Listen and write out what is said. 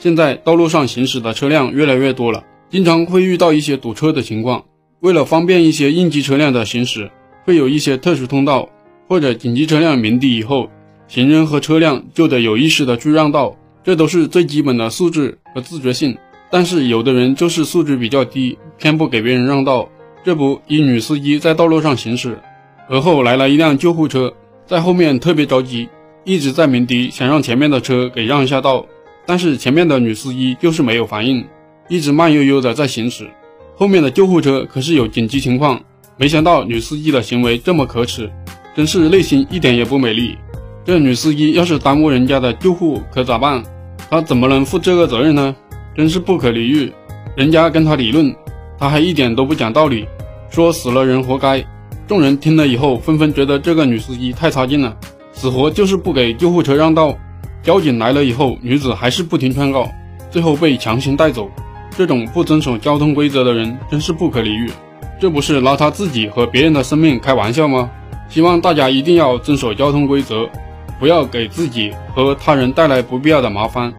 现在道路上行驶的车辆越来越多了，经常会遇到一些堵车的情况。为了方便一些应急车辆的行驶，会有一些特殊通道，或者紧急车辆鸣笛以后，行人和车辆就得有意识的去让道，这都是最基本的素质和自觉性。但是有的人就是素质比较低，偏不给别人让道。这不，一女司机在道路上行驶，而后来了一辆救护车，在后面特别着急，一直在鸣笛，想让前面的车给让一下道，但是前面的女司机就是没有反应，一直慢悠悠的在行驶。后面的救护车可是有紧急情况，没想到女司机的行为这么可耻，真是内心一点也不美丽。这女司机要是耽误人家的救护可咋办？她怎么能负这个责任呢？真是不可理喻。人家跟她理论，她还一点都不讲道理，说死了人活该。众人听了以后纷纷觉得这个女司机太差劲了，死活就是不给救护车让道。交警来了以后，女子还是不听劝告，最后被强行带走。这种不遵守交通规则的人真是不可理喻，这不是拿他自己和别人的生命开玩笑吗？希望大家一定要遵守交通规则，不要给自己和他人带来不必要的麻烦。